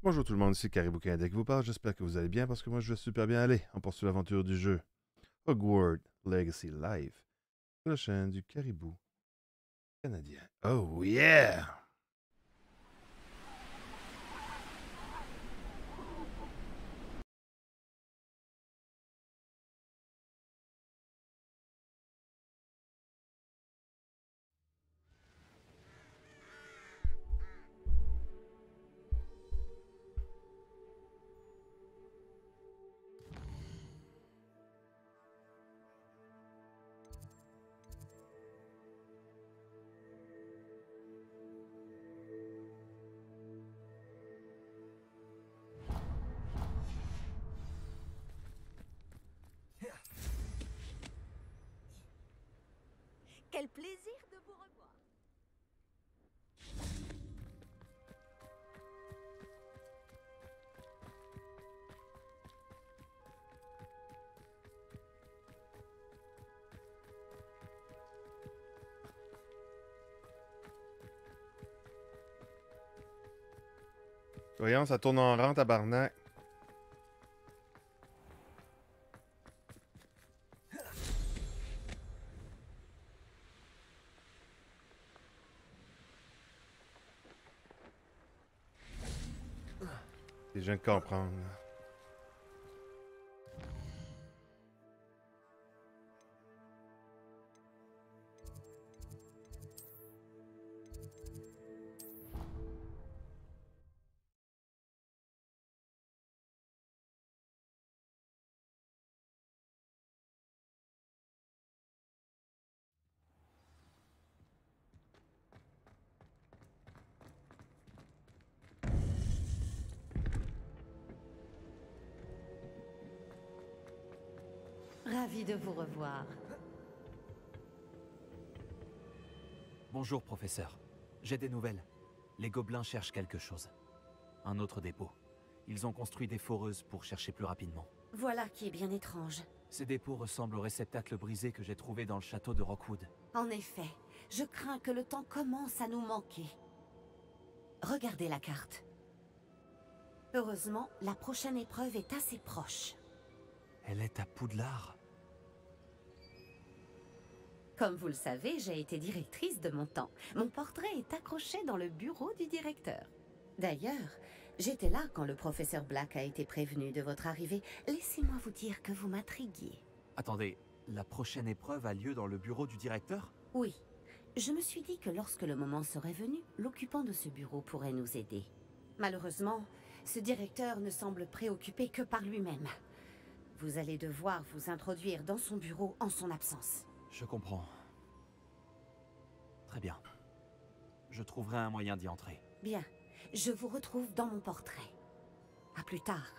Bonjour tout le monde, c'est Caribou Canadien qui vous parle. J'espère que vous allez bien parce que moi je vais super bien aller. On poursuit l'aventure du jeu Hogwarts Legacy Live sur la chaîne du Caribou Canadien. Oh yeah! Quel plaisir de vous revoir. Voyons, ça tourne en rang, tabarnak. Je viens de comprendre. Ravi de vous revoir. Bonjour, professeur. J'ai des nouvelles. Les gobelins cherchent quelque chose. Un autre dépôt. Ils ont construit des foreuses pour chercher plus rapidement. Voilà qui est bien étrange. Ces dépôts ressemblent au réceptacle brisé que j'ai trouvé dans le château de Rockwood. En effet, je crains que le temps commence à nous manquer. Regardez la carte. Heureusement, la prochaine épreuve est assez proche. Elle est à Poudlard. Comme vous le savez, j'ai été directrice de mon temps. Mon portrait est accroché dans le bureau du directeur. D'ailleurs, j'étais là quand le professeur Black a été prévenu de votre arrivée. Laissez-moi vous dire que vous m'intriguiez. Attendez, la prochaine épreuve a lieu dans le bureau du directeur? Oui, je me suis dit que lorsque le moment serait venu, l'occupant de ce bureau pourrait nous aider. Malheureusement, ce directeur ne semble préoccupé que par lui-même. Vous allez devoir vous introduire dans son bureau en son absence. Je comprends. Très bien. Je trouverai un moyen d'y entrer. Bien, je vous retrouve dans mon portrait. À plus tard.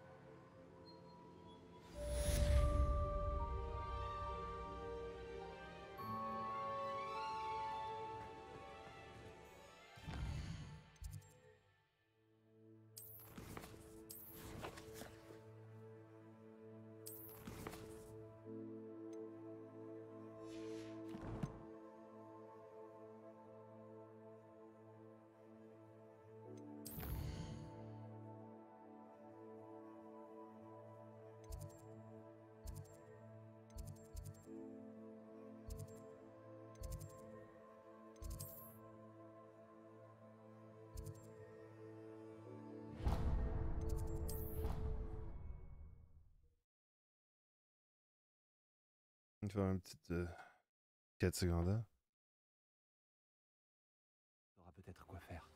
On va faire une petite quête secondaire. On saura peut-être quoi faire.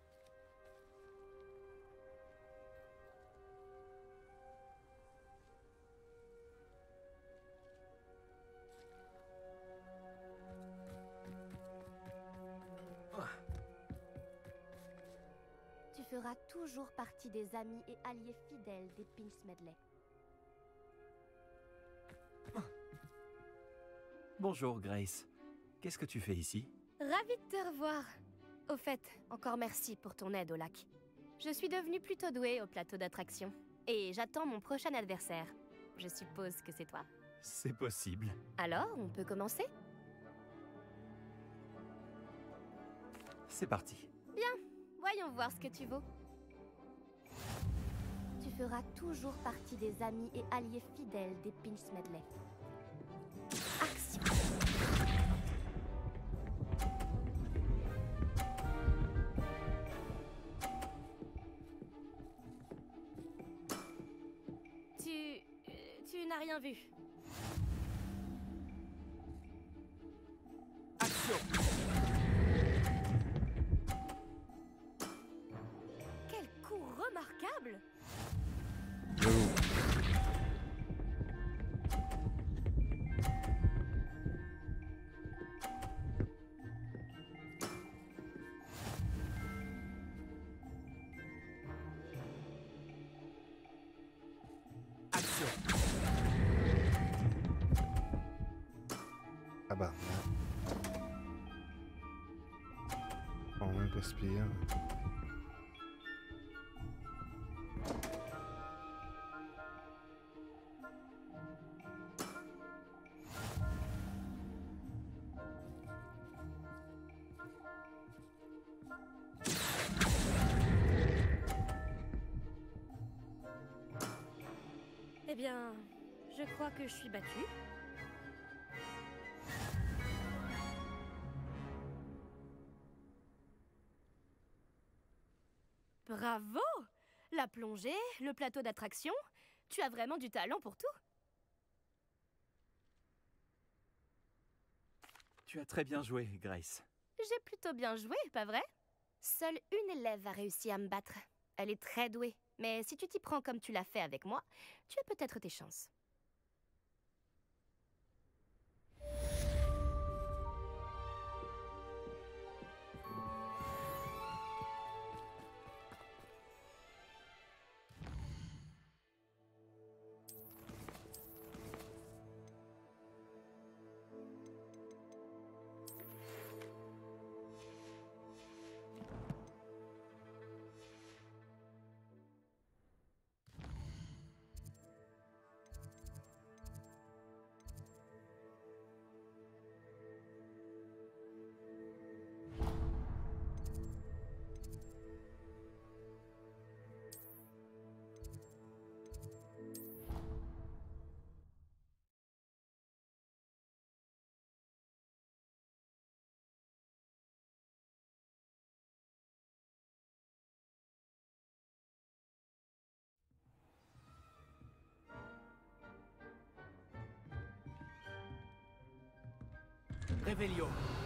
Tu feras toujours partie des amis et alliés fidèles des Pince Medley. Bonjour, Grace. Qu'est-ce que tu fais ici? Ravie de te revoir. Au fait, encore merci pour ton aide au lac. Je suis devenue plutôt douée au plateau d'attraction. Et j'attends mon prochain adversaire. Je suppose que c'est toi. C'est possible. Alors, on peut commencer? C'est parti. Bien, voyons voir ce que tu vaux. fera toujours partie des amis et alliés fidèles des Pinch Medley. Action! Tu n'as rien vu. Action! Quel coup remarquable! Action! Ah bah. On respire. Eh bien, je crois que je suis battue. Bravo! La plongée, le plateau d'attraction, tu as vraiment du talent pour tout. Tu as très bien joué, Grace. J'ai plutôt bien joué, pas vrai? Seule une élève a réussi à me battre. Elle est très douée, mais si tu t'y prends comme tu l'as fait avec moi, tu as peut-être tes chances. Réveillon.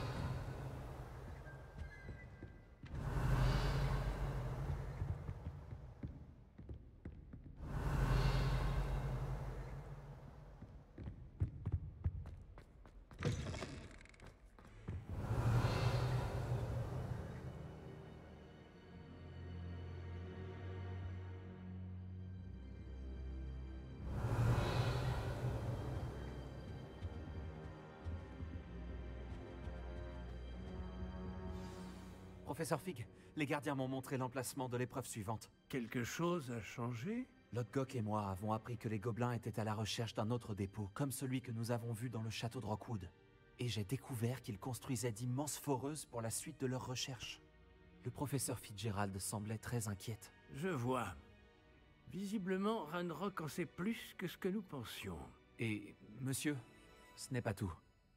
Professeur Fig, les gardiens m'ont montré l'emplacement de l'épreuve suivante. Quelque chose a changé? Lodgok et moi avons appris que les gobelins étaient à la recherche d'un autre dépôt, comme celui que nous avons vu dans le château de Rockwood. Et j'ai découvert qu'ils construisaient d'immenses foreuses pour la suite de leurs recherches. Le professeur Fitzgerald semblait très inquiète. Je vois. Visiblement, Ranrock en sait plus que ce que nous pensions. Et, monsieur, ce n'est pas tout.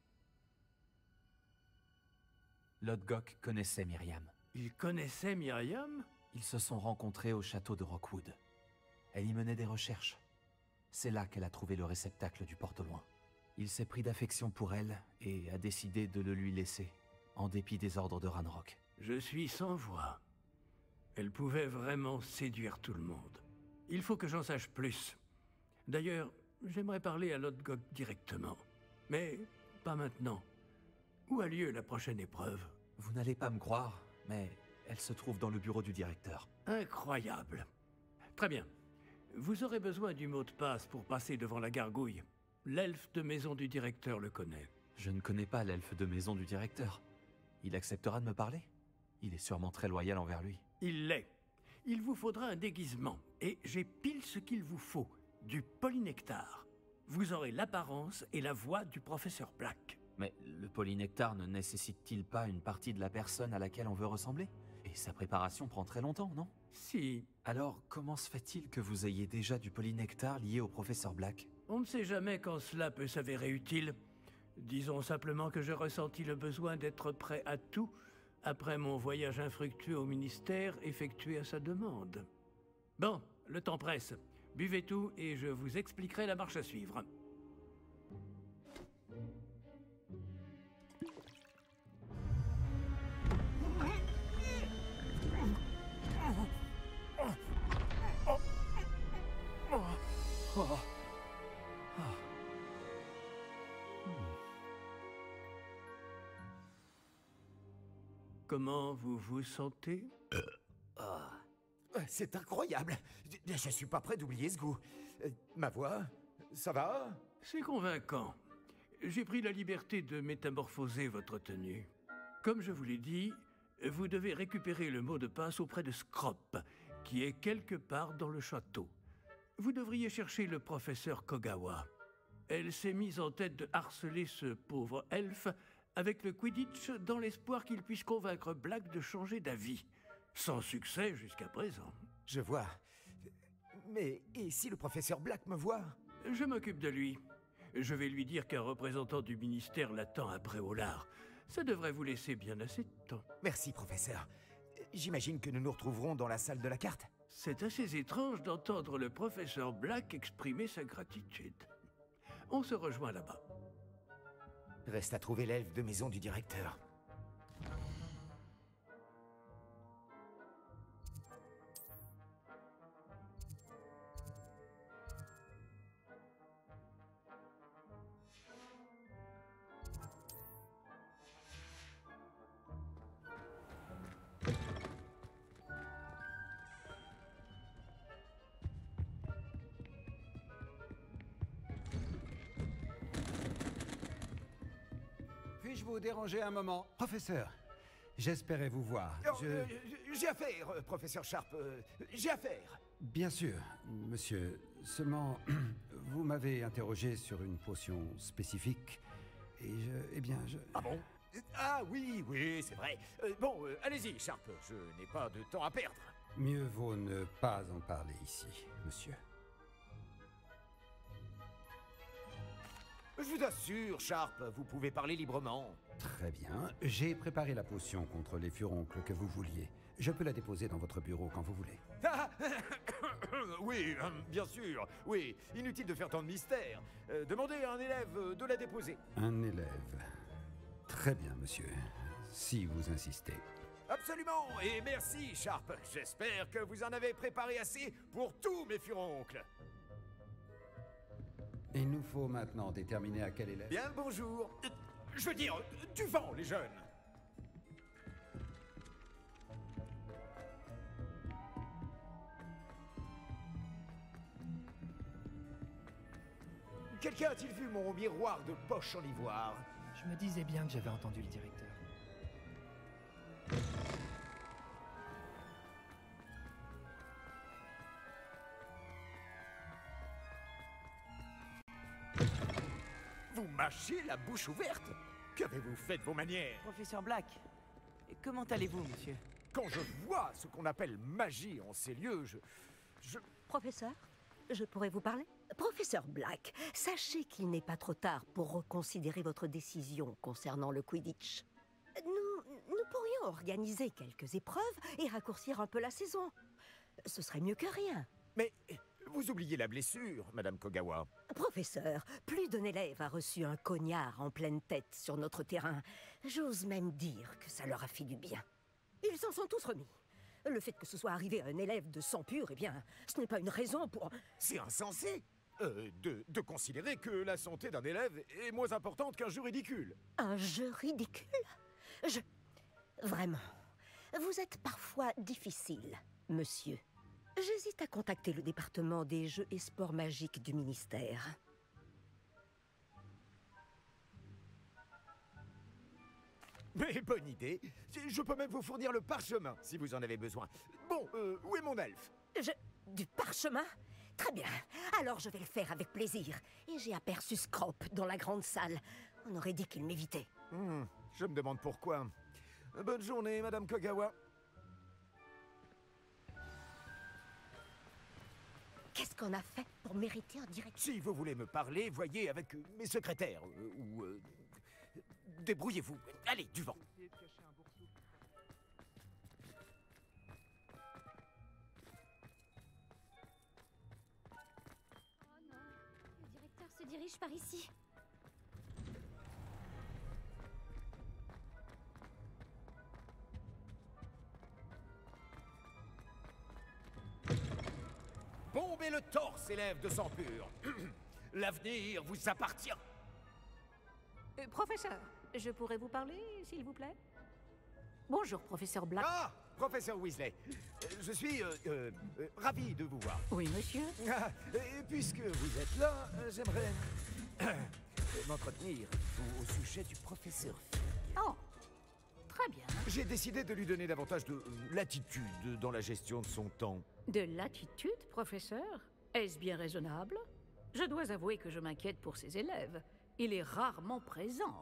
Lodgok connaissait Myriam. Il connaissait Myriam? Ils se sont rencontrés au château de Rockwood. Elle y menait des recherches. C'est là qu'elle a trouvé le réceptacle du porte-loin. Il s'est pris d'affection pour elle et a décidé de le lui laisser, en dépit des ordres de Ranrock. Je suis sans voix. Elle pouvait vraiment séduire tout le monde. Il faut que j'en sache plus. D'ailleurs, j'aimerais parler à Lodgok directement. Mais pas maintenant. Où a lieu la prochaine épreuve? Vous n'allez pas me croire, mais elle se trouve dans le bureau du directeur. Incroyable. Très bien. Vous aurez besoin du mot de passe pour passer devant la gargouille. L'elfe de maison du directeur le connaît. Je ne connais pas l'elfe de maison du directeur. Il acceptera de me parler? Il est sûrement très loyal envers lui. Il l'est. Il vous faudra un déguisement. Et j'ai pile ce qu'il vous faut. Du polynectar. Vous aurez l'apparence et la voix du professeur Black. Mais le polynectar ne nécessite-t-il pas une partie de la personne à laquelle on veut ressembler? Et sa préparation prend très longtemps, non? Si, Alors, comment se fait-il que vous ayez déjà du polynectar lié au professeur Black? on ne sait jamais quand cela peut s'avérer utile. Disons simplement que j'ai ressenti le besoin d'être prêt à tout après mon voyage infructueux au ministère effectué à sa demande. Bon, le temps presse. Buvez tout et je vous expliquerai la marche à suivre. Comment vous vous sentez? C'est incroyable. Je suis pas prêt d'oublier ce goût. Ma voix, ça va? C'est convaincant. J'ai pris la liberté de métamorphoser votre tenue. Comme je vous l'ai dit, vous devez récupérer le mot de passe auprès de Scrop, qui est quelque part dans le château. Vous devriez chercher le professeur Kogawa. Elle s'est mise en tête de harceler ce pauvre elfe avec le Quidditch dans l'espoir qu'il puisse convaincre Black de changer d'avis. Sans succès jusqu'à présent. Je vois. Mais et si le professeur Black me voit? Je m'occupe de lui. Je vais lui dire qu'un représentant du ministère l'attend à Préolard. Ça devrait vous laisser bien assez de temps. Merci, professeur. J'imagine que nous nous retrouverons dans la salle de la carte. C'est assez étrange d'entendre le professeur Black exprimer sa gratitude. On se rejoint là-bas. Reste à trouver l'elfe de maison du directeur. Puis-je vous déranger un moment? Professeur, j'espérais vous voir. J'ai affaire, professeur Sharp. J'ai affaire. Bien sûr, monsieur. Seulement, vous m'avez interrogé sur une potion spécifique. Et Ah bon? Ah oui, c'est vrai. Bon, allez-y, Sharp. Je n'ai pas de temps à perdre. Mieux vaut ne pas en parler ici, monsieur. Je vous assure, Sharp, vous pouvez parler librement. Très bien. J'ai préparé la potion contre les furoncles que vous vouliez. Je peux la déposer dans votre bureau quand vous voulez. Ah oui, bien sûr. Oui, inutile de faire tant de mystère. Demandez à un élève de la déposer. Un élève. Très bien, monsieur. Si vous insistez. Absolument, et merci, Sharp. J'espère que vous en avez préparé assez pour tous mes furoncles. Il nous faut maintenant déterminer à quel élève... Bien le bonjour. Je veux dire, du vent, les jeunes. Quelqu'un a-t-il vu mon miroir de poche en ivoire? Je me disais bien que j'avais entendu le directeur. Vous mâchez la bouche ouverte? Qu'avez-vous fait de vos manières? Professeur Black, comment allez-vous, monsieur? Quand je vois ce qu'on appelle magie en ces lieux, je... Professeur, je pourrais vous parler? Professeur Black, sachez qu'il n'est pas trop tard pour reconsidérer votre décision concernant le Quidditch. Nous pourrions organiser quelques épreuves et raccourcir un peu la saison. Ce serait mieux que rien. Mais vous oubliez la blessure, Madame Kogawa. Professeur, plus d'un élève a reçu un cognard en pleine tête sur notre terrain. J'ose même dire que ça leur a fait du bien. Ils s'en sont tous remis. Le fait que ce soit arrivé à un élève de sang pur, eh bien, ce n'est pas une raison pour... C'est insensé de considérer que la santé d'un élève est moins importante qu'un jeu ridicule. Un jeu ridicule? Vraiment, vous êtes parfois difficile, monsieur. J'hésite à contacter le département des jeux et sports magiques du ministère. Mais bonne idée. Je peux même vous fournir le parchemin, si vous en avez besoin. Bon, où est mon elfe? Du parchemin? Très bien. Alors je vais le faire avec plaisir. Et j'ai aperçu Scrop dans la grande salle. On aurait dit qu'il m'évitait. Je me demande pourquoi. Bonne journée, Madame Kogawa. Qu'est-ce qu'on a fait pour mériter un directeur? Si vous voulez me parler, voyez avec mes secrétaires. Débrouillez-vous. Allez, du vent. Oh non, le directeur se dirige par ici. Bombez le torse, élève de sang pur. L'avenir vous appartient. Professeur, je pourrais vous parler, s'il vous plaît? Bonjour, professeur Black. Ah, professeur Weasley. Je suis ravi de vous voir. Oui, monsieur. Ah, et puisque vous êtes là, j'aimerais m'entretenir au sujet du professeur Fig. Oh, très bien. J'ai décidé de lui donner davantage de latitude dans la gestion de son temps. De l'attitude, professeur? Est-ce bien raisonnable? Je dois avouer que je m'inquiète pour ses élèves. Il est rarement présent.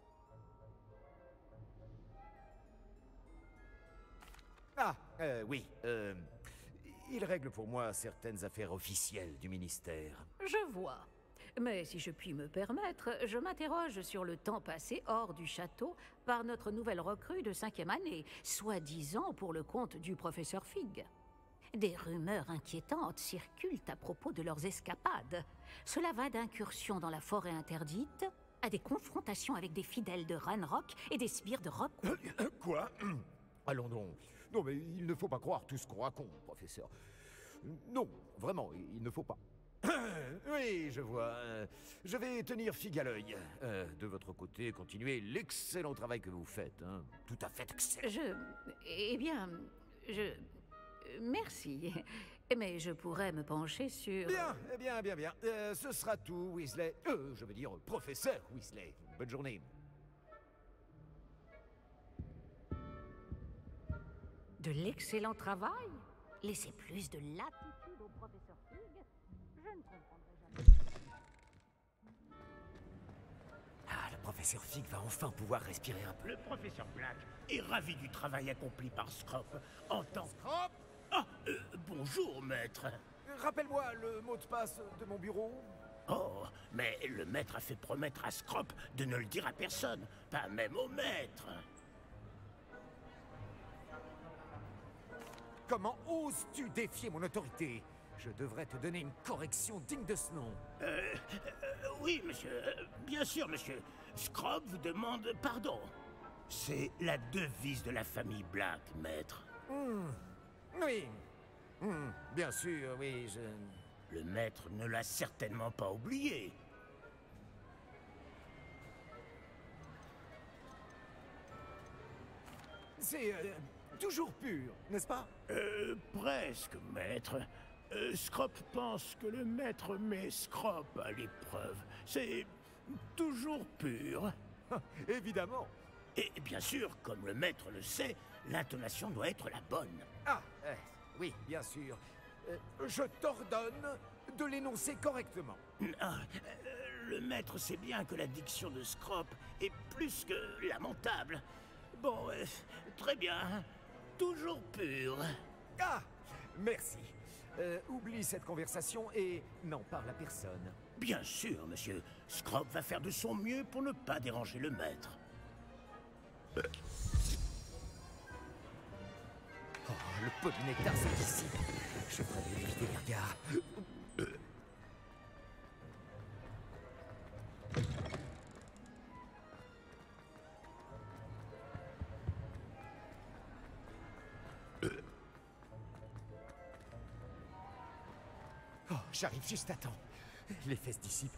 Ah, oui. Il règle pour moi certaines affaires officielles du ministère. Je vois. Mais si je puis me permettre, je m'interroge sur le temps passé hors du château par notre nouvelle recrue de 5e année, soi-disant pour le compte du professeur Fig. Des rumeurs inquiétantes circulent à propos de leurs escapades. Cela va d'incursions dans la forêt interdite à des confrontations avec des fidèles de Ranrock et des sbires de Rockwood. Quoi? Allons donc. Non, mais il ne faut pas croire tout ce qu'on raconte, professeur. Non, vraiment, il ne faut pas. Oui, je vois. Je vais tenir Fig à l'œil. De votre côté, continuez l'excellent travail que vous faites. Hein. Tout à fait excellent. Eh bien, merci. Mais je pourrais me pencher sur... Bien. Ce sera tout, Weasley. Je veux dire, professeur Weasley. Bonne journée. De l'excellent travail? Laissez plus de latitude au professeur Fig? Je ne comprendrai jamais. Ah, le professeur Fig va enfin pouvoir respirer un peu. Le professeur Black est ravi du travail accompli par Scrop en tant... Scrop? Ah, bonjour, maître. Rappelle-moi le mot de passe de mon bureau. Oh, mais le maître a fait promettre à Scrop de ne le dire à personne, pas même au maître. Comment oses-tu défier mon autorité? Je devrais te donner une correction digne de ce nom. Oui, monsieur. Bien sûr, monsieur. Scrop vous demande pardon. C'est la devise de la famille Black, maître. Oui. Bien sûr, oui, Le maître ne l'a certainement pas oublié. C'est toujours pur, n'est-ce pas? Presque, maître. Scrop pense que le maître met Scrop à l'épreuve. C'est toujours pur. Évidemment. Et bien sûr, comme le maître le sait, l'intonation doit être la bonne. Ah, oui, bien sûr. Je t'ordonne de l'énoncer correctement. Le maître sait bien que la diction de Scrop est plus que lamentable. Bon, très bien. Toujours pur. Ah, merci. Oublie cette conversation et n'en parle à personne. Bien sûr, monsieur. Scrop va faire de son mieux pour ne pas déranger le maître. Oh, le pot de nectar, c'est ici. Je ferais mieux d'éviter les regards. Oh, j'arrive juste à temps. Les fesses dissipent.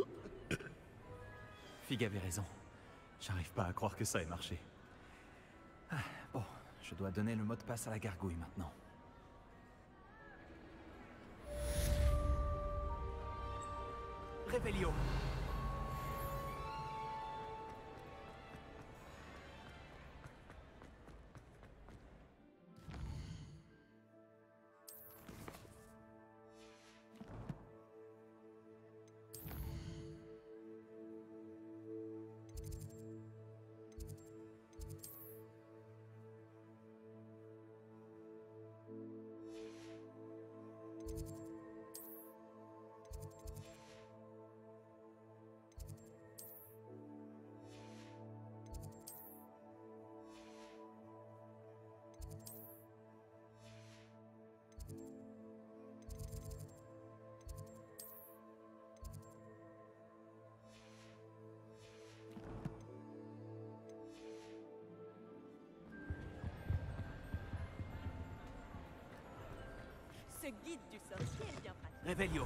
Fig avait raison. J'arrive pas à croire que ça ait marché. Bon, je dois donner le mot de passe à la gargouille maintenant. Réveillon. Ce guide du sorcier est bien pratique. Réveillon.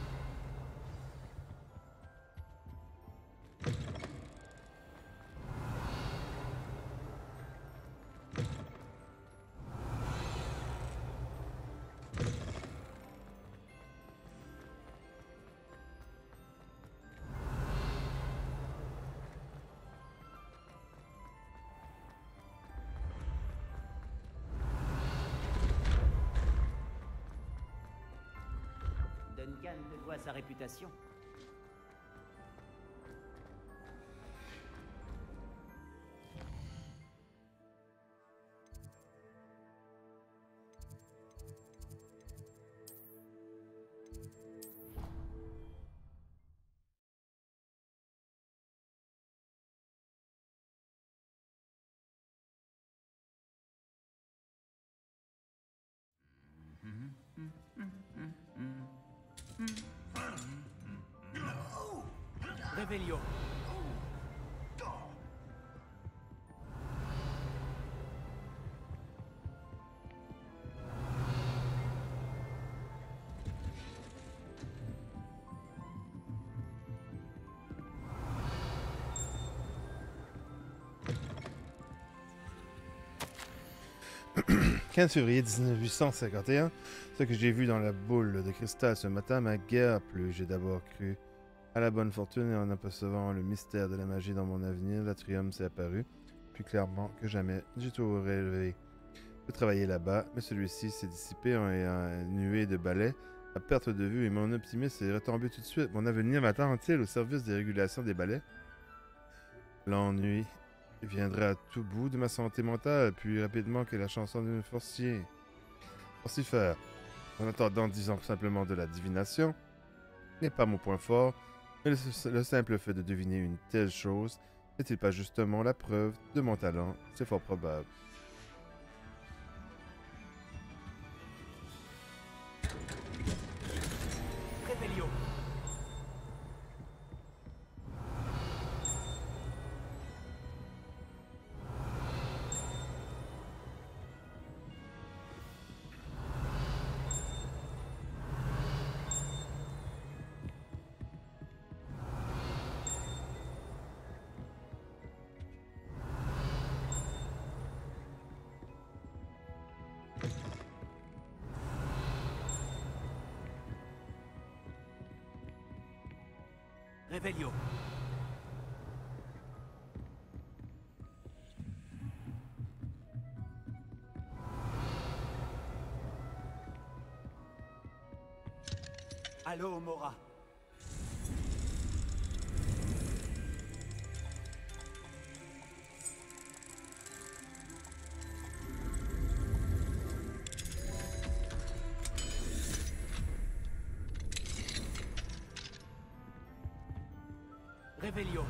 Duncan te doit sa réputation. Réveillon. « 15 février 1851, ce que j'ai vu dans la boule de cristal ce matin m'a guère plu. J'ai d'abord cru à la bonne fortune et en apercevant le mystère de la magie dans mon avenir, l'Atrium s'est apparu plus clairement que jamais. J'ai tout rêvé de travailler là-bas, mais celui-ci s'est dissipé en une nuée de balais à perte de vue et mon optimisme est retombé tout de suite. Mon avenir m'attend-il au service des régulations des balais? L'ennui viendra à tout bout de ma santé mentale plus rapidement que la chanson d'un forcifère. En attendant, disons simplement de la divination n'est pas mon point fort, mais le simple fait de deviner une telle chose n'est-il pas justement la preuve de mon talent? C'est fort probable. Réveillon. Réveillon. Allô, Mora. Réveillon.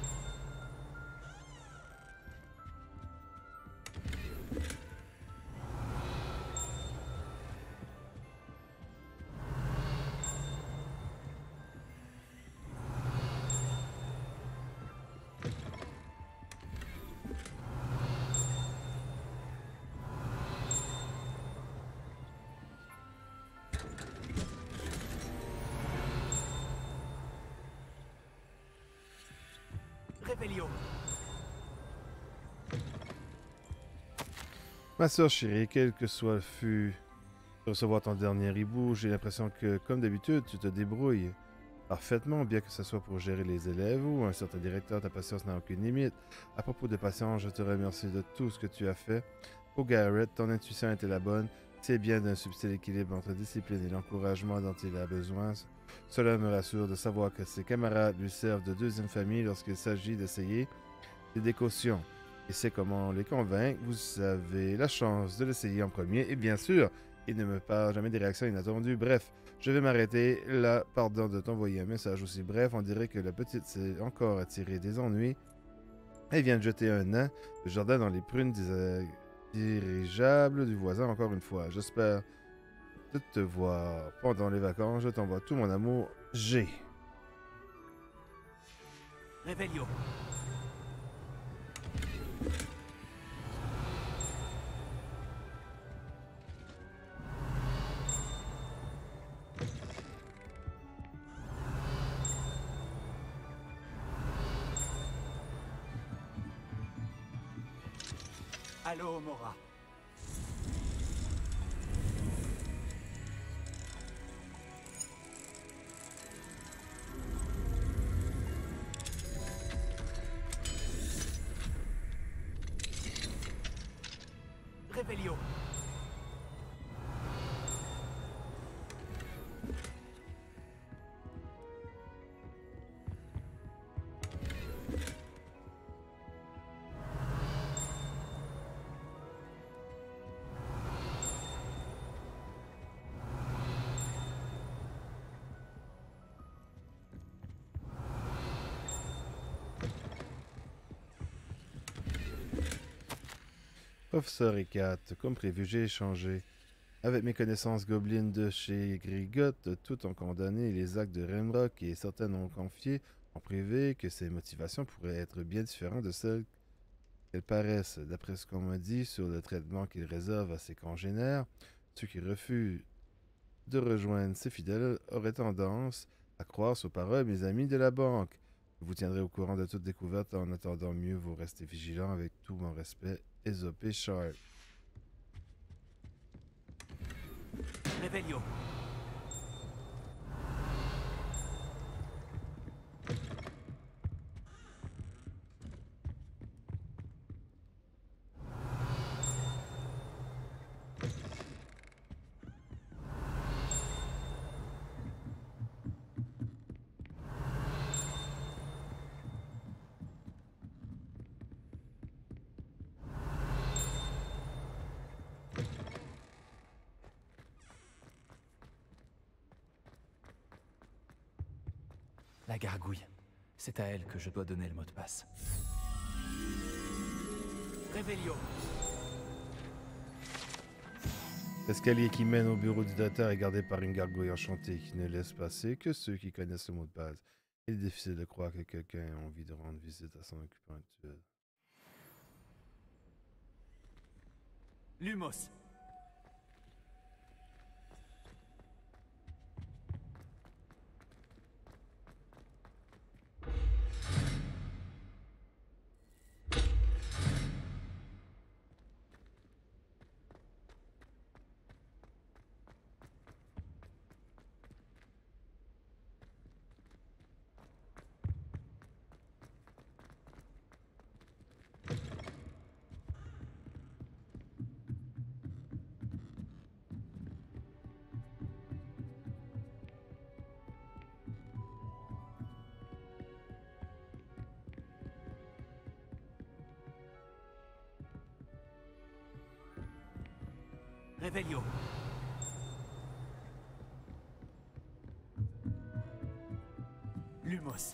Réveillon. Ma soeur chérie, quel que soit le fut de recevoir ton dernier hibou, j'ai l'impression que, comme d'habitude, tu te débrouilles parfaitement, bien que ce soit pour gérer les élèves ou un certain directeur, ta patience n'a aucune limite. À propos de patience, je te remercie de tout ce que tu as fait. Pour Garrett, ton intuition était la bonne. C'est bien d'un subtil équilibre entre discipline et l'encouragement dont il a besoin. Cela me rassure de savoir que ses camarades lui servent de deuxième famille lorsqu'il s'agit d'essayer des cautions. Et c'est comment les convaincre. Vous avez la chance de l'essayer en premier. Et bien sûr, il ne me parle jamais des réactions inattendues. Bref, je vais m'arrêter là. Pardon de t'envoyer un message aussi bref. On dirait que la petite s'est encore attirée des ennuis. Elle vient de jeter un nain de jardin dans les prunes dirigeables du voisin encore une fois. J'espère de te voir pendant les vacances. Je t'envoie tout mon amour. G. Réveillon. Allô, Mora. Revelio. Professeur Ekat, comme prévu, j'ai échangé avec mes connaissances gobelines de chez Grigot, tout ont condamné les actes de Remrock et certaines ont confié en privé que ses motivations pourraient être bien différentes de celles qu'elles paraissent. D'après ce qu'on m'a dit sur le traitement qu'il réserve à ses congénères, ceux qui refusent de rejoindre ses fidèles auraient tendance à croire sur parole mes amis de la banque. Je vous tiendrai au courant de toute découverte. En attendant, mieux vous restez vigilant avec tout mon respect. Aesop Sharp. Revelio. La gargouille. C'est à elle que je dois donner le mot de passe. Revelio. L'escalier qui mène au bureau du directeur est gardé par une gargouille enchantée qui ne laisse passer que ceux qui connaissent le mot de passe. Il est difficile de croire que quelqu'un ait envie de rendre visite à son occupant actuel. Lumos. Revelio. Lumos.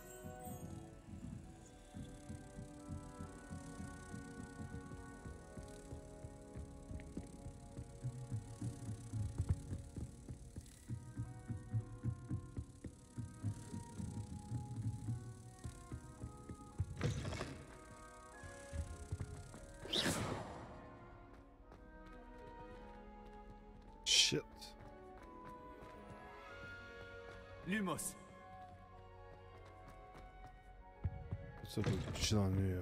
Shit. Lumos. Ça peut toucher dans le mur.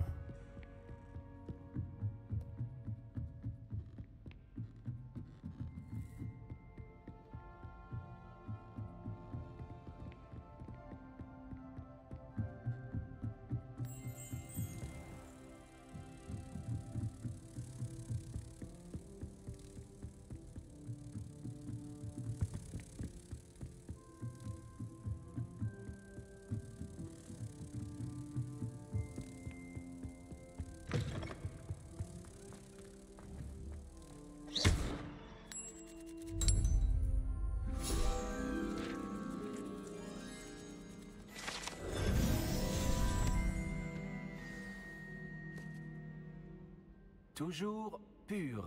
Toujours pur.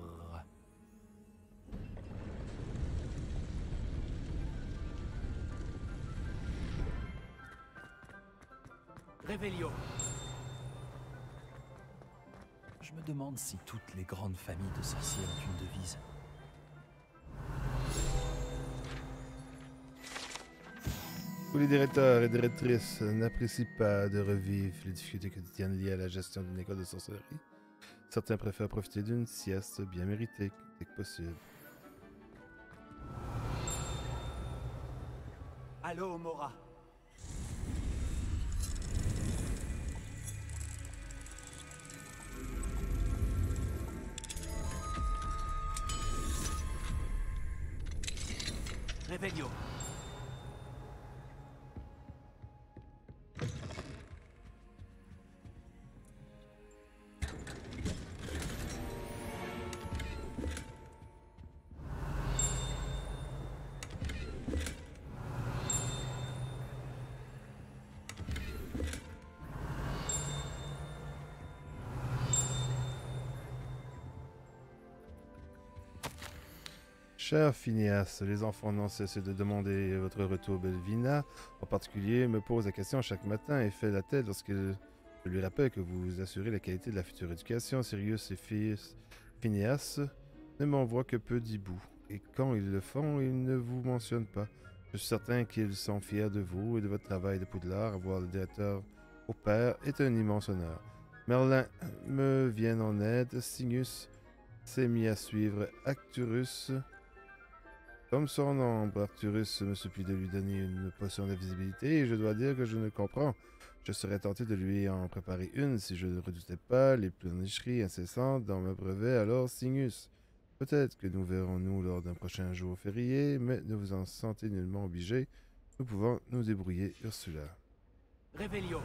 Revelio. Je me demande si toutes les grandes familles de sorciers ont une devise. Tous les directeurs et directrices n'apprécient pas de revivre les difficultés quotidiennes liées à la gestion d'une école de sorcellerie. Certains préfèrent profiter d'une sieste bien méritée dès que possible. Allô, Mora. Revelio. Cher Phineas, les enfants n'ont cessé de demander votre retour Belvina. En particulier, me pose la question chaque matin et fait la tête lorsqu'il je lui rappelle que vous assurez la qualité de la future éducation. Sirius et Phineas ne m'envoient que peu d'hiboux. Et quand ils le font, ils ne vous mentionnent pas. Je suis certain qu'ils sont fiers de vous et de votre travail de Poudlard. Avoir le directeur au père est un immense honneur. Merlin me vient en aide. Cygnus s'est mis à suivre Arcturus. Comme son ombre, Arcturus me supplie de lui donner une potion d'invisibilité et je dois dire que je ne comprends. Je serais tenté de lui en préparer une si je ne redoutais pas les pleurnicheries incessantes dans mes brevets, alors Cygnus. Peut-être que nous verrons-nous lors d'un prochain jour férié, mais ne vous en sentez nullement obligé. Nous pouvons nous débrouiller, Ursula. Revelio.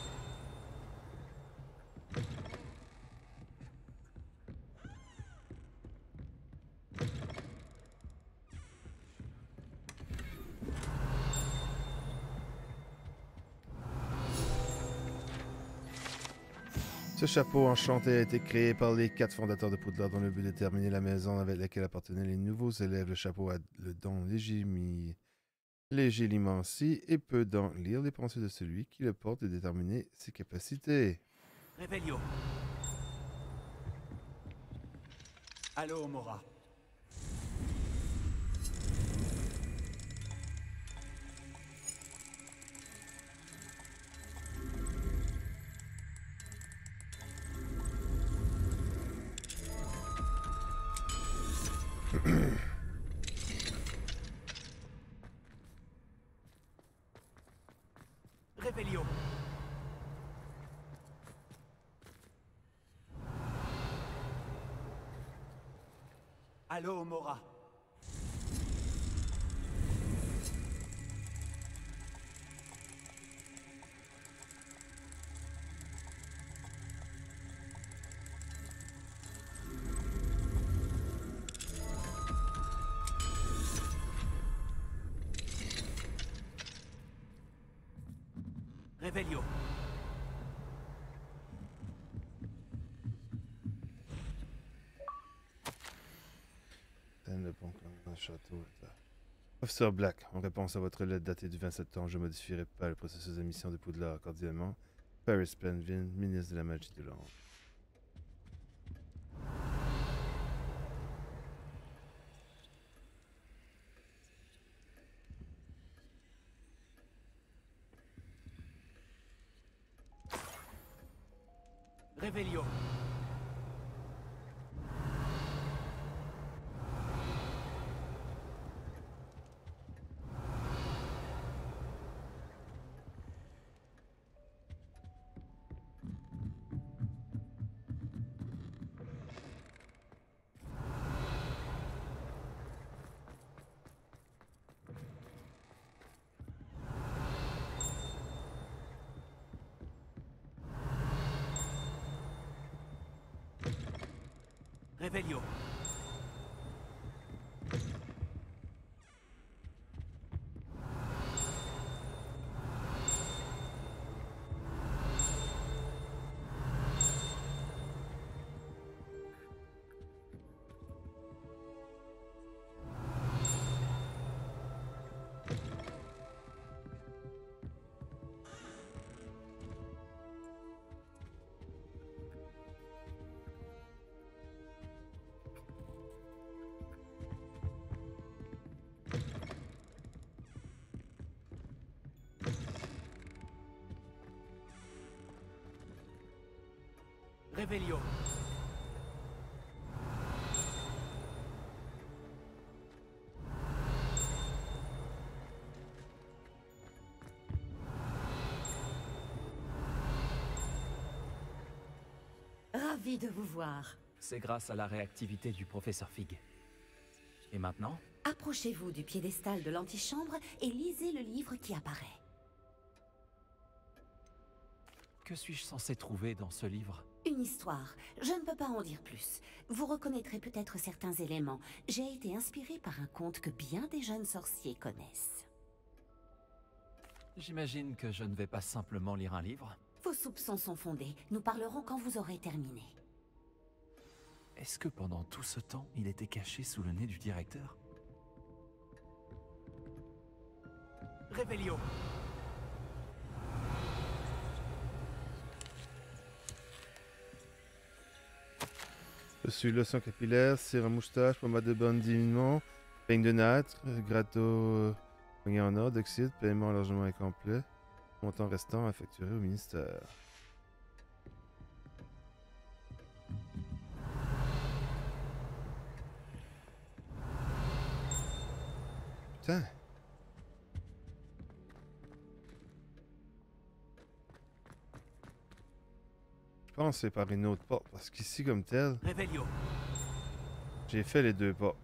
Ce chapeau enchanté a été créé par les 4 fondateurs de Poudlard dans le but de terminer la maison avec laquelle appartenaient les nouveaux élèves. Le chapeau a le don légilimencie et peut donc lire les pensées de celui qui le porte et déterminer ses capacités. Revelio. Allô, Mora. Revelio. Allô, Mora. Revelio. Le bon comme un château. Officer Black, en réponse à votre lettre datée du 20 septembre, je ne modifierai pas le processus d'émission de Poudlard cordialement. Paris Penvin, ministre de la Magie de Londres. Revelio. Revelio. Revelio. Ravie de vous voir. C'est grâce à la réactivité du professeur Fig. Et maintenant? Approchez-vous du piédestal de l'antichambre et lisez le livre qui apparaît. Que suis-je censé trouver dans ce livre? Une histoire. Je ne peux pas en dire plus. Vous reconnaîtrez peut-être certains éléments. J'ai été inspirée par un conte que bien des jeunes sorciers connaissent. J'imagine que je ne vais pas simplement lire un livre. Vos soupçons sont fondés. Nous parlerons quand vous aurez terminé. Est-ce que pendant tout ce temps, il était caché sous le nez du directeur? Réveillon. Je suis lotion capillaire, cire à moustache, pommade de bonne diminuant, peigne de nâtre, gratteau poignée en or, d'oxyde, paiement largement incomplet. Montant restant à facturer au ministère. Putain. Je pense que c'est par une autre porte, parce qu'ici comme tel, Réveillon. j'ai fait les deux portes.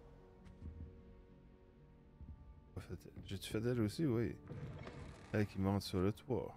J'ai-tu fait elle aussi? Oui. Elle qui monte sur le toit.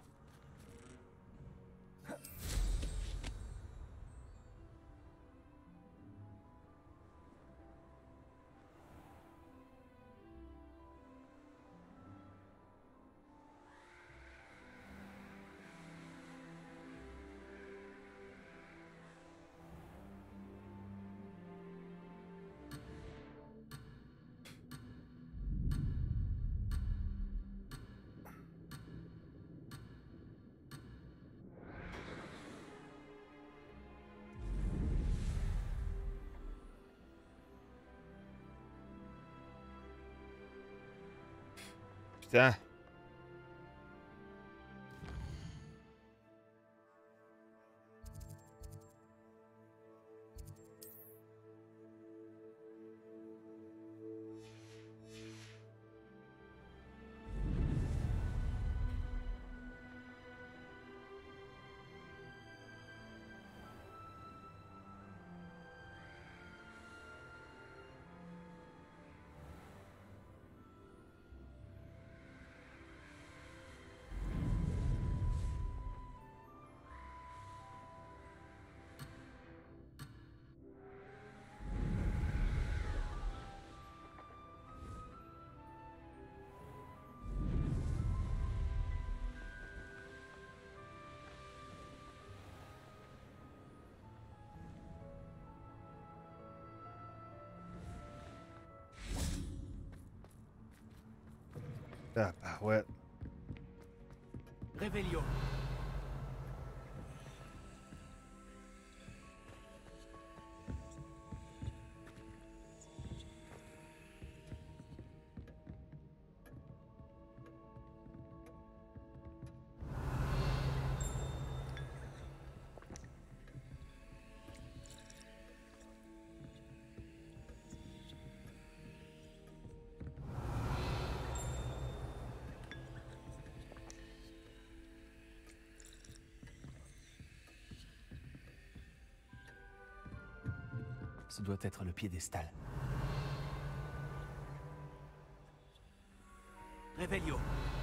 Putain. Ah, bah ouais. Réveillon. Ce doit être le piédestal. Réveillon.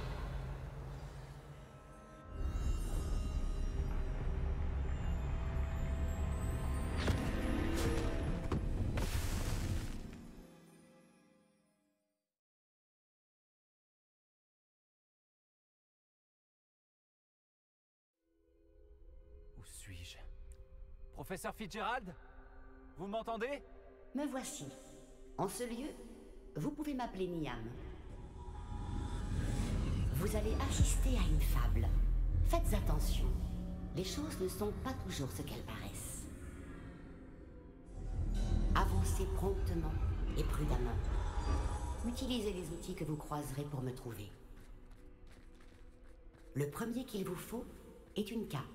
Où suis-je? Professeur Fitzgerald? Vous m'entendez? Me voici. En ce lieu, vous pouvez m'appeler Niam. Vous allez assister à une fable. Faites attention. Les choses ne sont pas toujours ce qu'elles paraissent. Avancez promptement et prudemment. Utilisez les outils que vous croiserez pour me trouver. Le premier qu'il vous faut est une cape.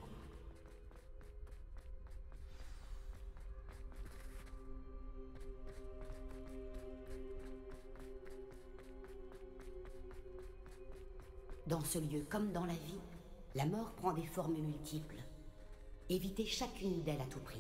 Dans ce lieu comme dans la vie, la mort prend des formes multiples. Évitez chacune d'elles à tout prix.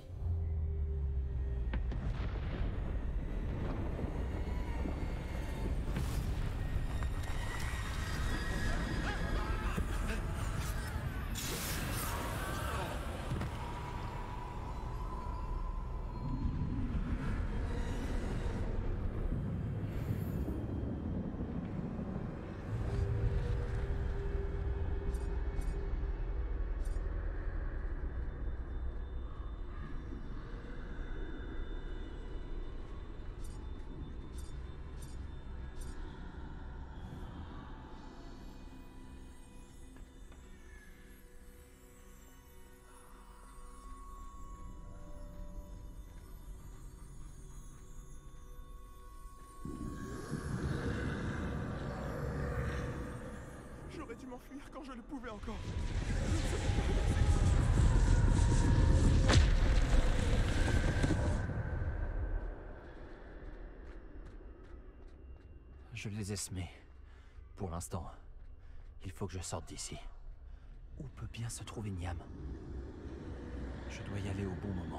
J'aurais dû m'enfuir quand je le pouvais encore. Je les ai semés. Pour l'instant, il faut que je sorte d'ici. Où peut bien se trouver Niam? Je dois y aller au bon moment.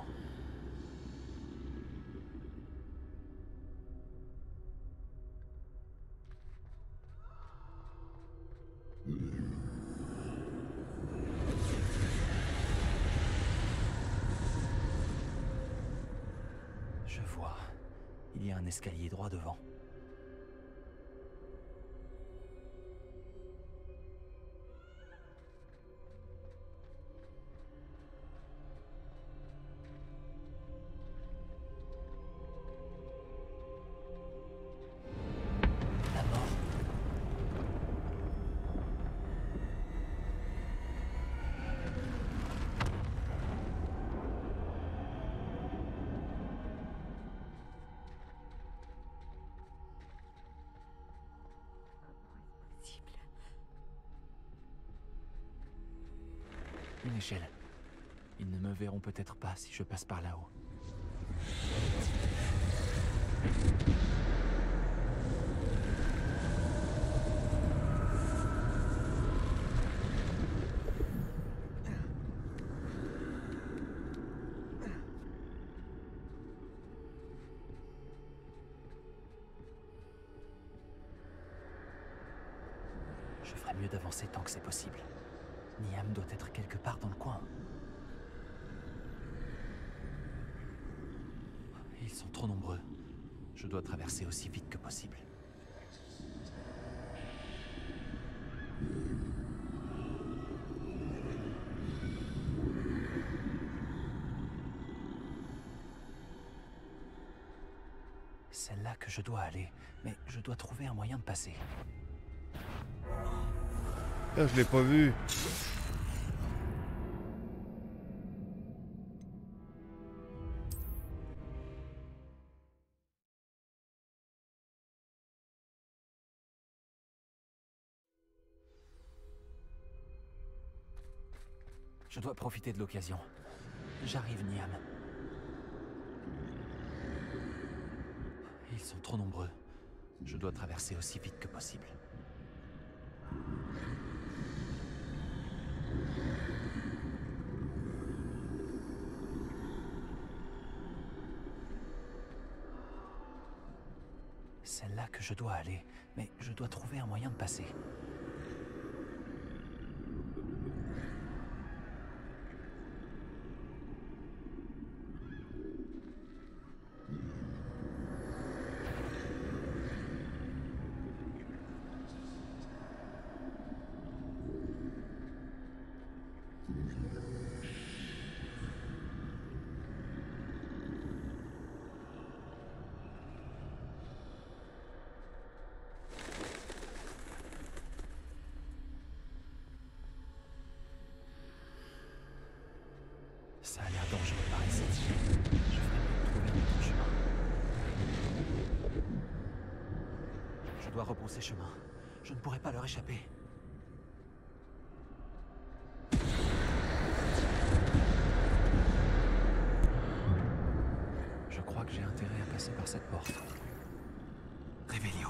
Je vois. Il y a un escalier droit devant. La mort. Une échelle. Ils ne me verront peut-être pas si je passe par là-haut. Je ferais mieux d'avancer tant que c'est possible. Niam doit être quelque part dans le coin. Ils sont trop nombreux. Je dois traverser aussi vite que possible. C'est là que je dois aller, mais je dois trouver un moyen de passer. Ah, je l'ai pas vu. Je dois profiter de l'occasion. J'arrive, Niam. Ils sont trop nombreux. Je dois traverser aussi vite que possible. C'est là que je dois aller, mais je dois trouver un moyen de passer. Ça a l'air dangereux par ici. Je ferais mieux de trouver un autre chemin. Je dois repousser chemin. Je ne pourrai pas leur échapper. Je crois que j'ai intérêt à passer par cette porte. Revelio.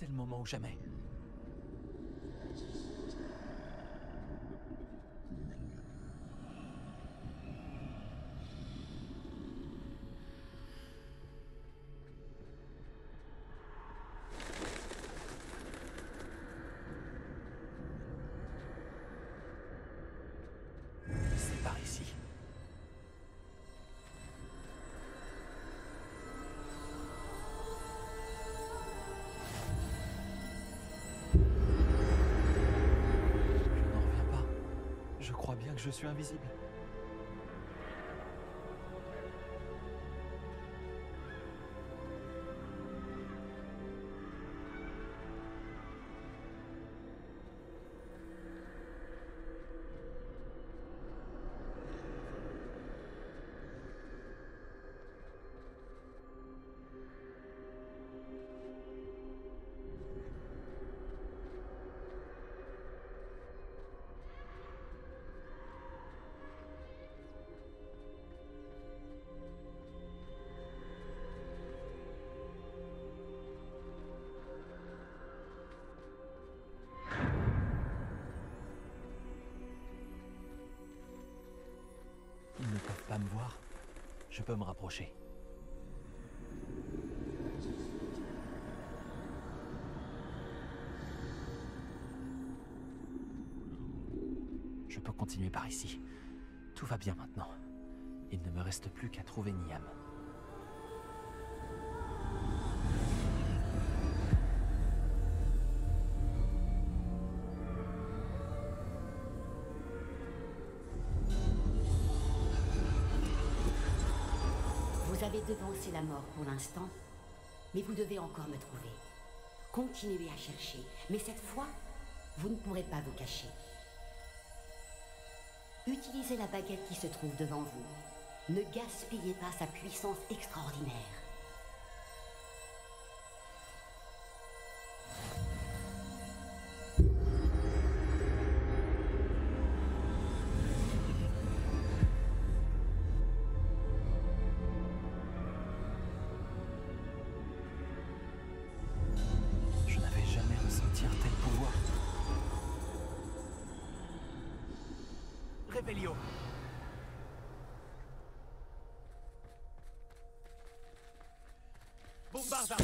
C'est le moment ou jamais. C'est par ici. Je crois bien que je suis invisible. Ils ne peuvent pas me voir. Je peux me rapprocher. Je peux continuer par ici. Tout va bien maintenant. Il ne me reste plus qu'à trouver Niam. Vous avez devancé la mort pour l'instant, mais vous devez encore me trouver. Continuez à chercher, mais cette fois, vous ne pourrez pas vous cacher. Utilisez la baguette qui se trouve devant vous. Ne gaspillez pas sa puissance extraordinaire. Je n'avais jamais ressenti un tel pouvoir. Revelio. Bombarda.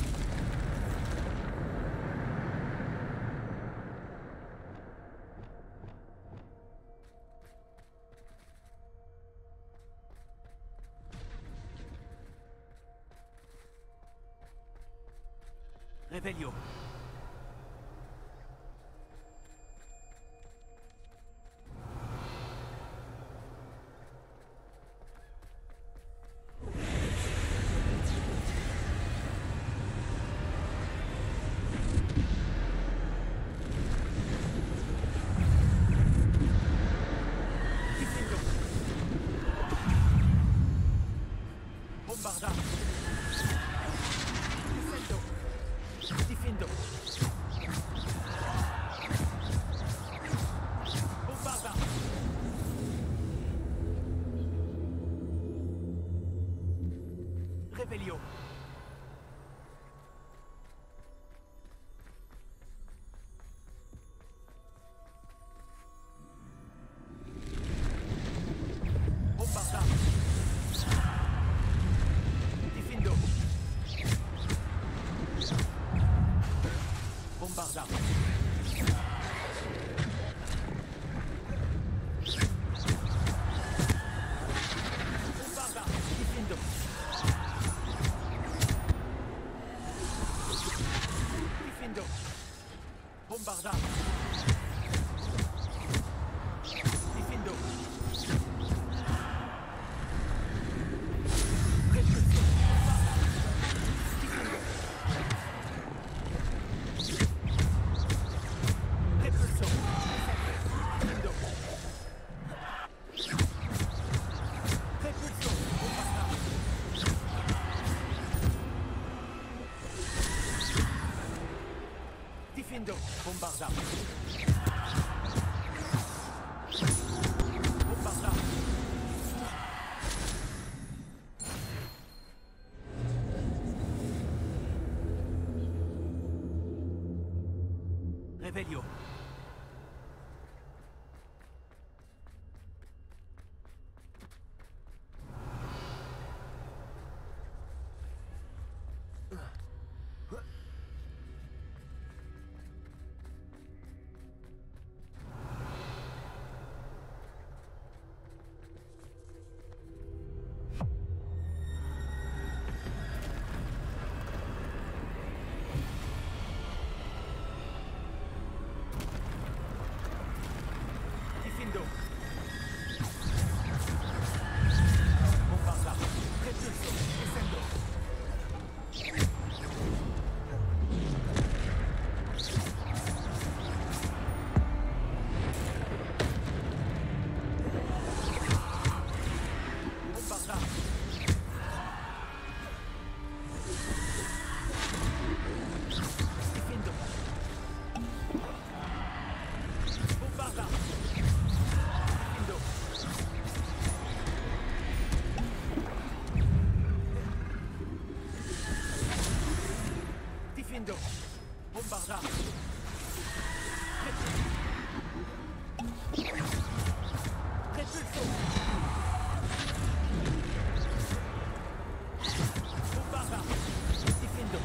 Revelio. Bombarda. Difendo. Bombarda. Revelio. Bombarda. Difendo. Bombarda. Bombarda. Difendo. Difendo. Bombarda. Difendo. Repulsor. Difendo. Repulsor. Difendo. Repulsor. Bombarda. Difendo. Bombarda. Bombarda. Revelio. Diffindo. Bombarda. Repulso. Descendo. Bombarda. Diffindo. Bombarda. Diffindo. Diffindo. Bombarda. Repulso. Bombarda. Diffindo.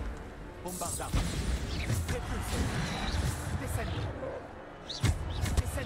Bombarda. Repulso. Descendo.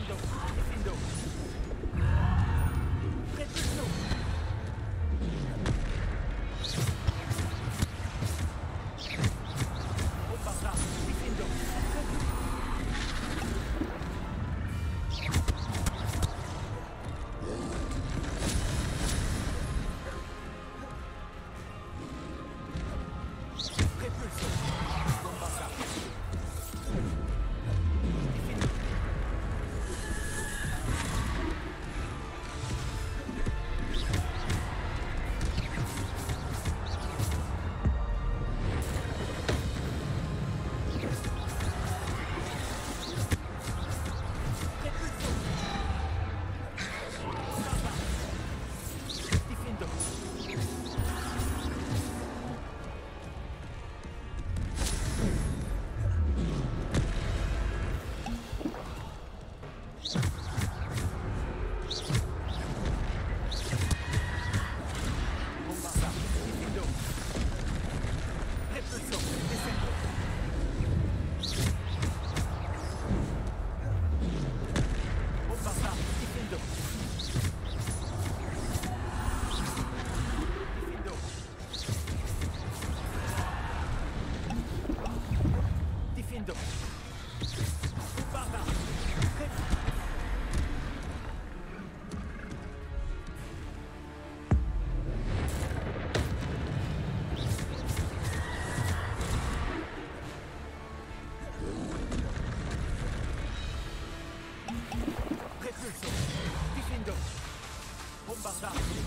Bombarda. Repulso. Diffindo. Bombarda.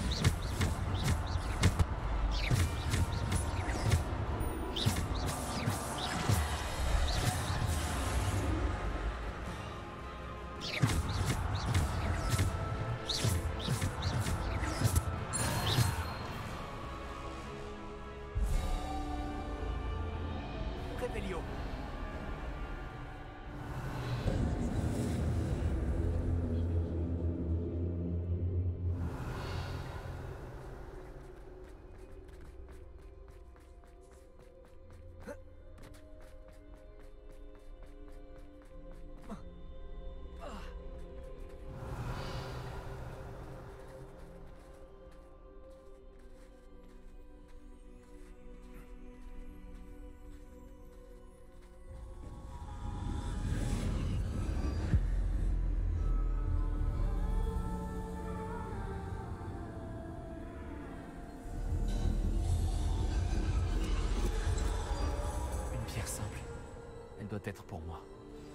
Revelio. Une pierre simple. Elle doit être pour moi.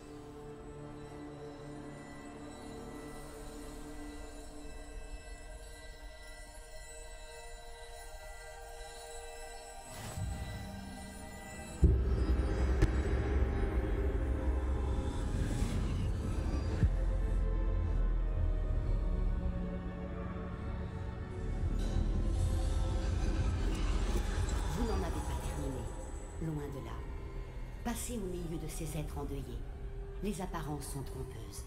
Vous n'en avez pas terminé. Loin de là. Passez au milieu de ces êtres endeuillés. Les apparences sont trompeuses.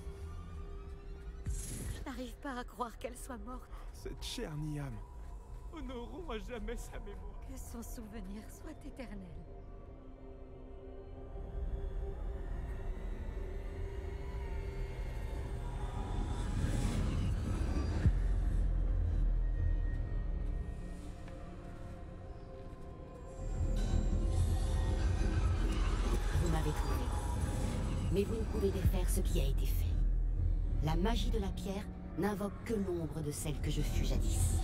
Je n'arrive pas à croire qu'elle soit morte. Cette chère Niam. Honorons à jamais sa mémoire. Que son souvenir soit éternel. Vous m'avez trouvé. Mais vous ne pouvez défaire ce qui a été fait. La magie de la pierre n'invoque que l'ombre de celle que je fus jadis.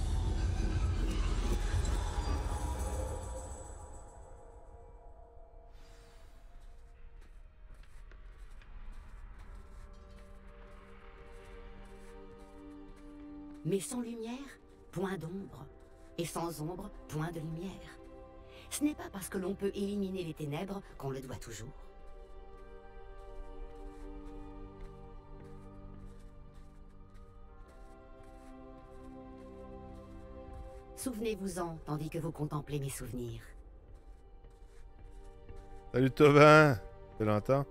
Mais sans lumière, point d'ombre. Et sans ombre, point de lumière. Ce n'est pas parce que l'on peut éliminer les ténèbres qu'on le doit toujours. Souvenez-vous-en, tandis que vous contemplez mes souvenirs. Salut Tobin! Ça fait longtemps?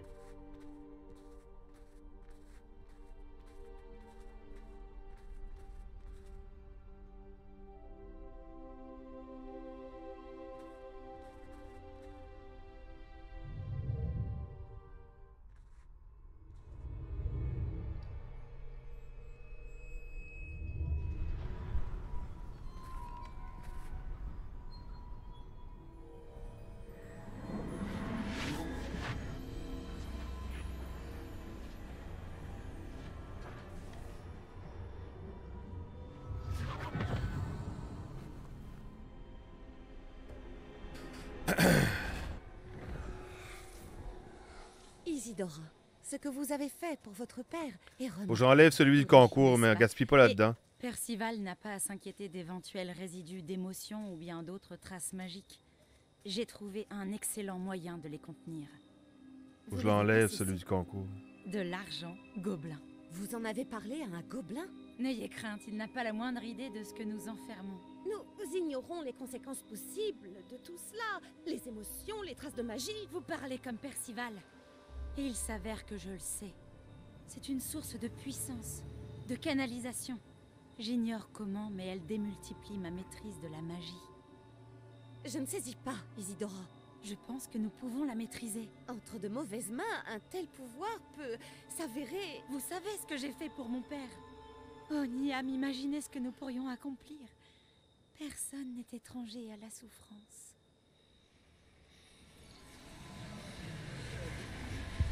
Isidora, ce que vous avez fait pour votre père est remarquable. Faut que j'enlève celui du concours, mais gaspille pas là-dedans. Percival n'a pas à s'inquiéter d'éventuels résidus d'émotions ou bien d'autres traces magiques. J'ai trouvé un excellent moyen de les contenir. Faut que je l'enlève celui du concours. De l'argent gobelin. Vous en avez parlé à un gobelin? N'ayez crainte, il n'a pas la moindre idée de ce que nous enfermons. Nous ignorons les conséquences possibles de tout cela. Les émotions, les traces de magie. Vous parlez comme Percival. Et il s'avère que je le sais. C'est une source de puissance, de canalisation. J'ignore comment, mais elle démultiplie ma maîtrise de la magie. Je ne saisis pas, Isidora. Je pense que nous pouvons la maîtriser. Entre de mauvaises mains, un tel pouvoir peut s'avérer... Vous savez ce que j'ai fait pour mon père. Oh, Niam, imaginez ce que nous pourrions accomplir. Personne n'est étranger à la souffrance.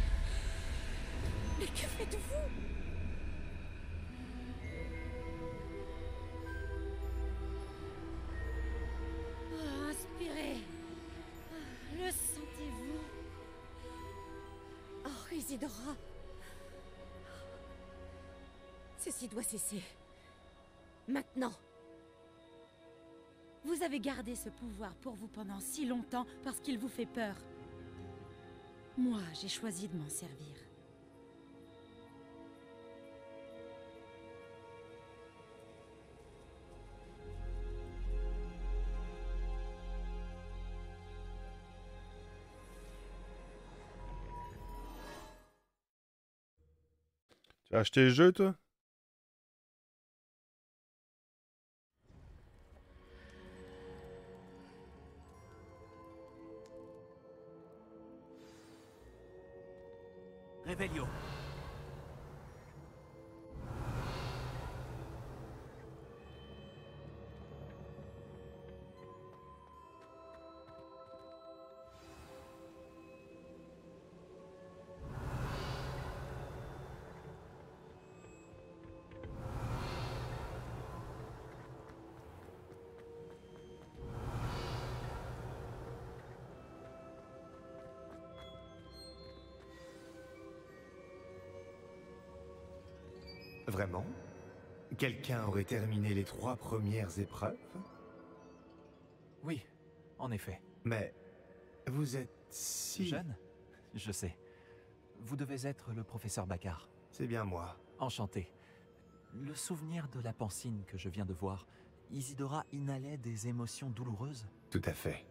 Isidora. Ceci doit cesser. Maintenant. Vous avez gardé ce pouvoir pour vous pendant si longtemps parce qu'il vous fait peur. Moi, j'ai choisi de m'en servir. Tu as acheté le jeu, toi? Revelio. Vraiment? Quelqu'un aurait terminé les 3 premières épreuves? Oui, en effet. Mais vous êtes si... Jeune? Je sais. Vous devez être le professeur Baccar. C'est bien moi. Enchanté. Le souvenir de la pancine que je viens de voir, Isidora inhalait des émotions douloureuses? Tout à fait.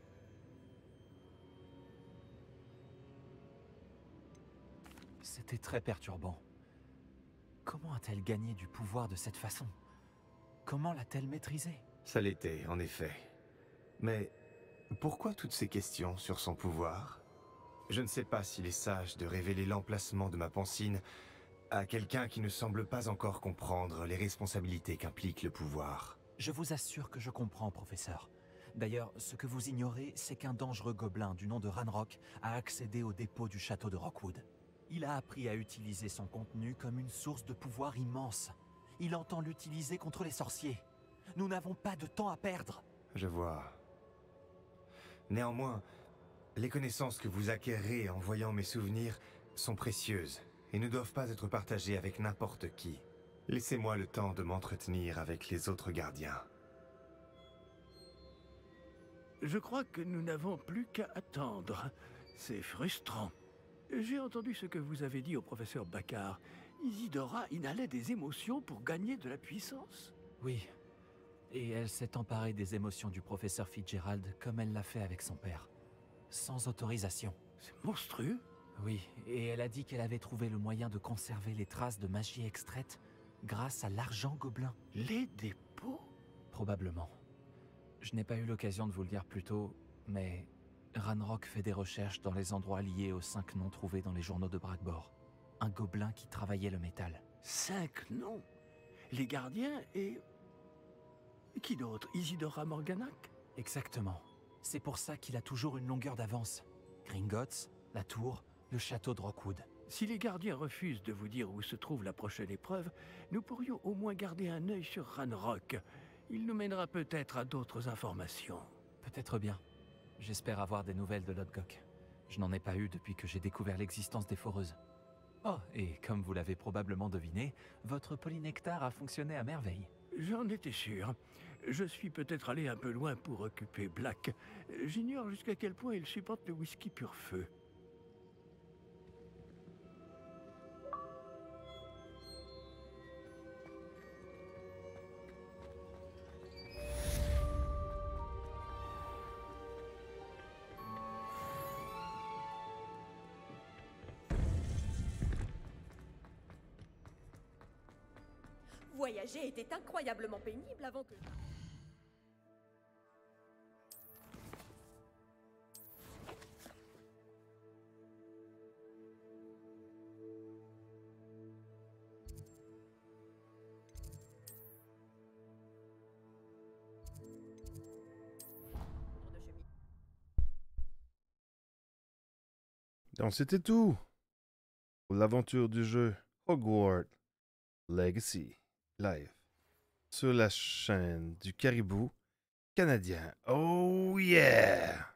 C'était très perturbant. Comment a-t-elle gagné du pouvoir de cette façon? Comment l'a-t-elle maîtrisé? Ça l'était, en effet. Mais pourquoi toutes ces questions sur son pouvoir? Je ne sais pas s'il est sage de révéler l'emplacement de ma pancine à quelqu'un qui ne semble pas encore comprendre les responsabilités qu'implique le pouvoir. Je vous assure que je comprends, professeur. D'ailleurs, ce que vous ignorez, c'est qu'un dangereux gobelin du nom de Ranrock a accédé au dépôt du château de Rockwood. Il a appris à utiliser son contenu comme une source de pouvoir immense. Il entend l'utiliser contre les sorciers. Nous n'avons pas de temps à perdre. Je vois. Néanmoins, les connaissances que vous acquérez en voyant mes souvenirs sont précieuses et ne doivent pas être partagées avec n'importe qui. Laissez-moi le temps de m'entretenir avec les autres gardiens. Je crois que nous n'avons plus qu'à attendre. C'est frustrant. J'ai entendu ce que vous avez dit au professeur Baccar. Isidora inhalait des émotions pour gagner de la puissance. Oui. Et elle s'est emparée des émotions du professeur Fitzgerald comme elle l'a fait avec son père. Sans autorisation. C'est monstrueux. Oui, et elle a dit qu'elle avait trouvé le moyen de conserver les traces de magie extraite grâce à l'argent gobelin. Les dépôts? Probablement. Je n'ai pas eu l'occasion de vous le dire plus tôt, mais Ranrock fait des recherches dans les endroits liés aux 5 noms trouvés dans les journaux de Brackbor. Un gobelin qui travaillait le métal. 5 noms? Les gardiens et... Qui d'autre? Isidora Morganac? Exactement. C'est pour ça qu'il a toujours une longueur d'avance. Gringotts, la tour, le château de Rockwood. Si les gardiens refusent de vous dire où se trouve la prochaine épreuve, nous pourrions au moins garder un œil sur Ranrock. Il nous mènera peut-être à d'autres informations. Peut-être bien. J'espère avoir des nouvelles de Lodgok. Je n'en ai pas eu depuis que j'ai découvert l'existence des foreuses. Oh, et comme vous l'avez probablement deviné, votre polynectar a fonctionné à merveille. J'en étais sûr. Je suis peut-être allé un peu loin pour occuper Black. J'ignore jusqu'à quel point il supporte le whisky pur feu. Voyager était incroyablement pénible avant que... Donc c'était tout pour l'aventure du jeu Hogwarts Legacy Live sur la chaîne du Caribou canadien. Oh yeah!